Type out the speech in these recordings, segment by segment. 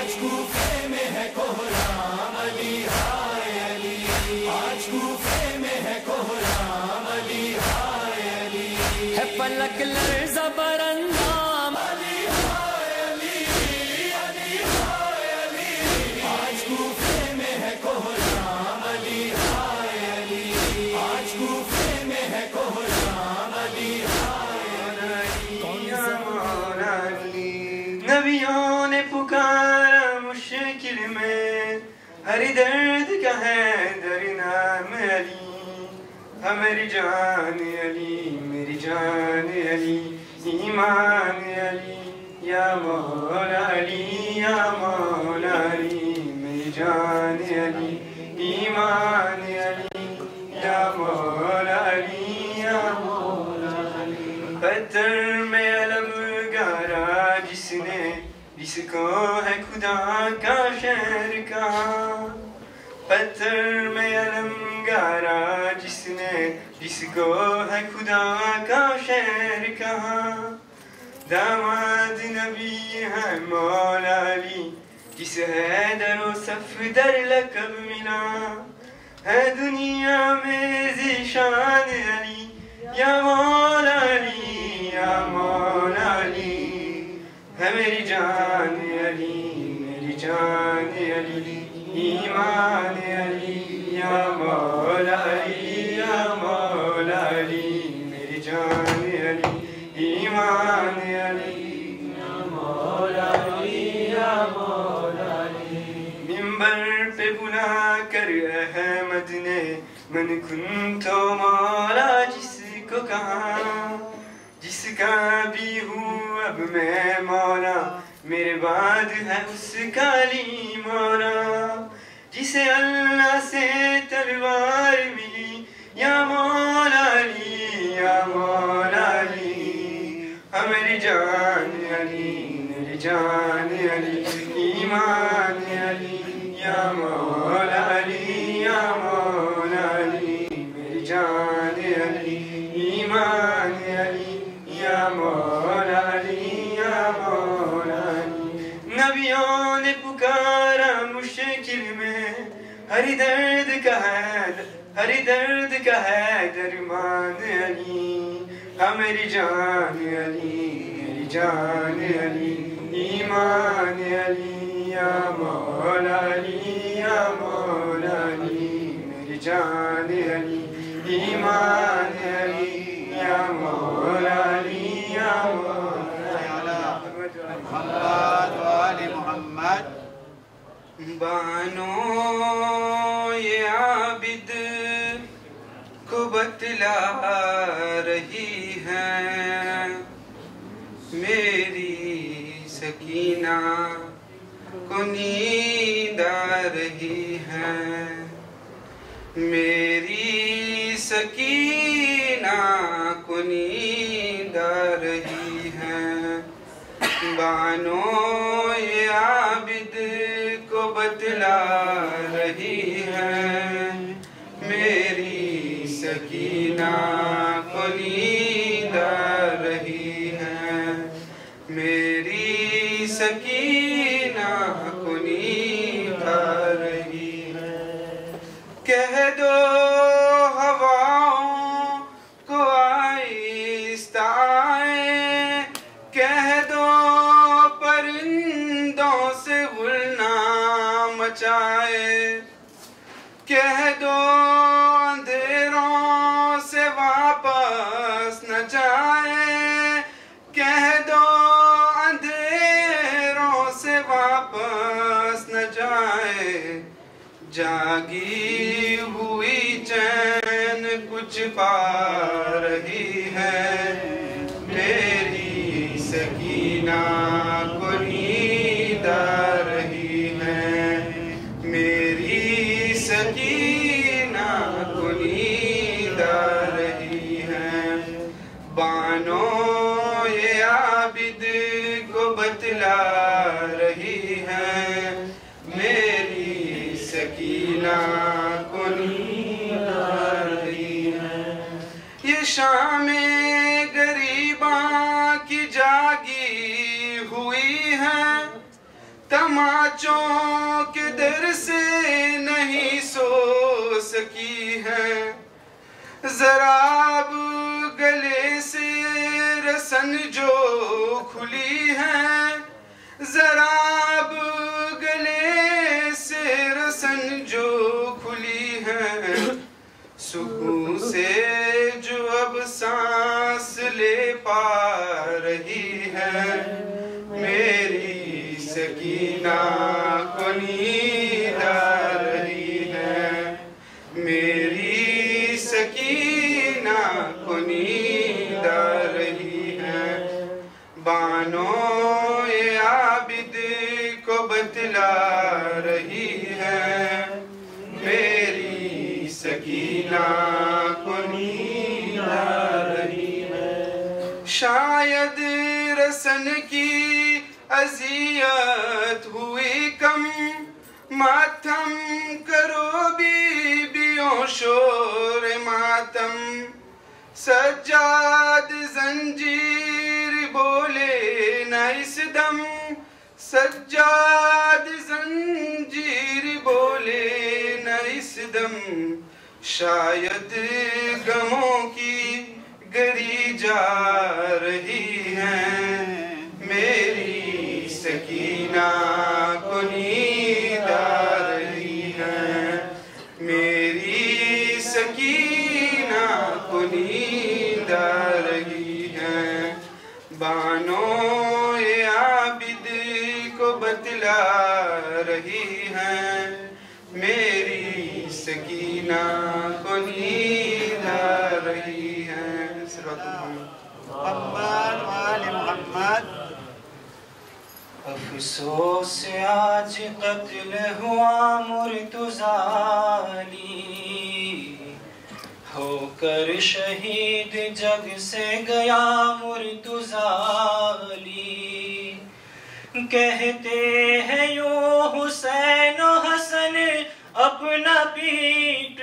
आज कूफे में है कोहराम अली हाय अली, आज कूफे में है कोहराम अली हाय अली, है फलक लर्ज़ा बरंदाम अली हाय अली, अली हाय अली, आज कूफे में है कोहराम अली हाय अली, आज कूफे में है कोहराम अली हाय अली। मौला अली नबियों ने पुकारा मुश्किल में, हर दर्द का है दर नाम अली, हमारी जान अली मेरी जान अली, ईमान अली या मौला अली, या मौला अली मेरी जान अली, ईमान अली या मौला अली, या मौला अली। पत्थर में अलम गारा जिसने, जिसको है खुदा का शहर कहा, पत्थर में अलम गारा जिसने, जिसको है खुदा का शहर कहा, दामाद नबी है मौला अली, जिसे हैदर सफदर लक़ब मिला, है दुनिया में ज़ीशान अली या मौला अली, या मौला अली, है मेरी जान अली मेरी जान अली, ईमान अली या मौला अली, या मौला अली मेरी जान अली, ईमान अली या मौला अली, या मौला अली। मिंबर पे बुला कर अहमद ने मन कुन तो मौला जिसको कहा, जिसका भी हूँ अब मैं मौला, मेरे बाद है उसका अली मौला, जिसे अल्लाह से तलवार मिली या मौला अली, या मौला अली, हमारी जान अली मेरी जान अली, ईमान अली या मौला अली, या मौला अली मेरी जान अली, ईमान अली या मौला अली, या मौला अली। नबियों ने पुकारा मुश्किल में, हर दर्द का है, हर दर्द का है दरमान अली, हमारी जान अली मेरी जान अली, ईमान अली या मौला अली, या मौला अली मेरी जान अली, ईमान अली या मौला अली, या मौला मोहम्मद। बानो ये आबिद को बतला रही है, मेरी सकीना को नींद आ रही है, मेरी सकीना को नींद आ रही है, बानो ये आबिद को बतला रही है, मेरी सकीना को नींद आ रही है, मेरी सकीना को नींद आ रही है। कह दो हवाओं को आहिस्ता आए, कह दो परिंदों से गुलना मचाए, कह दो अंधेरों से वापस न जाए, कह दो अंधेरों से वापस न जाए, जागी हुई चैन कुछ पा रही है, मेरी सकीना को नींद आ रही है, मेरी सकीना को नींद आ रही है। बानो ये आबिद को बतला रही है, मेरी सकीना को नींद आ रही है। ये शाम गरीबा की जागी हुई तमाचों के दर से नहीं सो सकी है, जरा अब गले से रसन जो खुली है, जरा अब गले से रसन जो खुली है, सुकून से जो अब सांस ले पा रही है, मेरी सकीना को नींद आ रही है, मेरी सकीना को नींद आ रही है। बानो ये आबिद को बतला रही है, मेरी सकीना को नींद आ रही है। शायद रसन की अजियत हुई कम, मातम करो बीबियों शोर मातम, सज्जाद जंजीर बोले न इस दम, सज्जाद जंजीर बोले न इस दम, शायद गमों की गरी जा रही है, मेरी सकीना को नींद आ रही है, मेरी सकीना को नींद आ रही है। बानो ये आबिद को बतला रही है, मेरी सकीना को नींद आ रही है। अफसोस आज कत्ल हुआ मुर्तुज़ाली, होकर शहीद जग से गया मुर्तुज़ाली। कहते हैं यूं हुसैन हसन अपना पीठ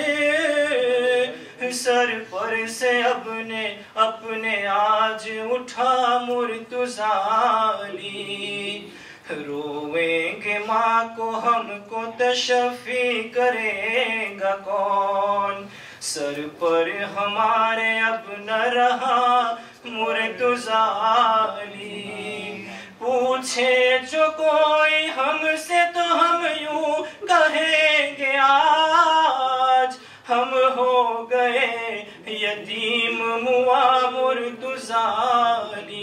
सर पर से अपने आज उठा मुर्तुज़ाली। रोवेंगे माँ को हमको तशफ़ी करेगा कौन, सर पर हमारे अब न रहा मुर्तुज़ाली। पूछे जो कोई हमसे तो हम यूं कहेंगे आज, हम हो गए यतीम मुआ मुर्तुज़ाली।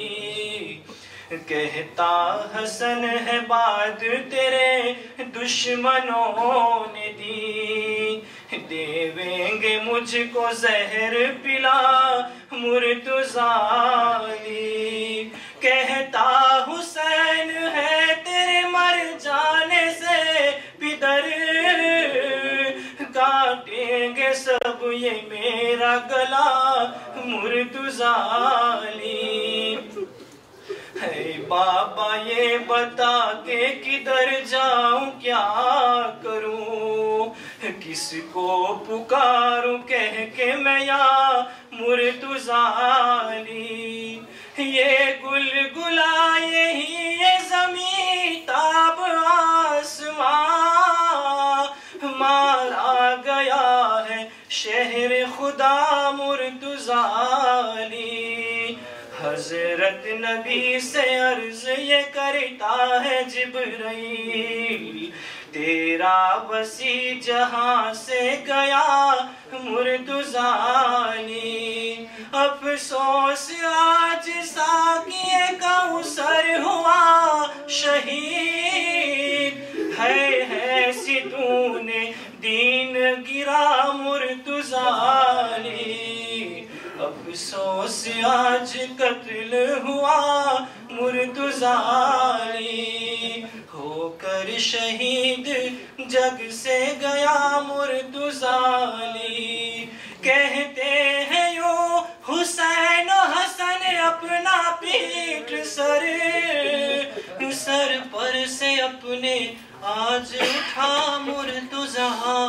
कहता हसन है बात तेरे दुश्मनों ने दी, देवेंगे मुझको जहर पिला मुर्तुज़ाली। कहता हुसैन है तेरे मर जाने से पिदर, काटेंगे सब ये मेरा गला मुर्तुज़ाली। है बाबा ये बता के किधर जाऊं क्या करूं, किसको पुकारूं कह के मैं या मुर्तुज़ाली। ये गुलगुला यही ये ज़मीं ताब आसमां, मारा गया है शहर खुदा मुर्तुज़ाली। हजरत नबी से अर्ज ये करता है जिब्राइल, तेरा वसी जहां से गया मुर्तुज़ाली। अफसोस आज साक़िए कौसर हुआ शहीद, है सितूने दीन गिरा मुर्तुज़ाली। अफसोस आज कत्ल हुआ मुर्तुज़ाली, होकर शहीद जग से गया मुर्तुज़ाली। कहते हैं यूं हुसैन हसन अपना पीठ सर पर से अपने आज उठा मुर्तुज़ाली।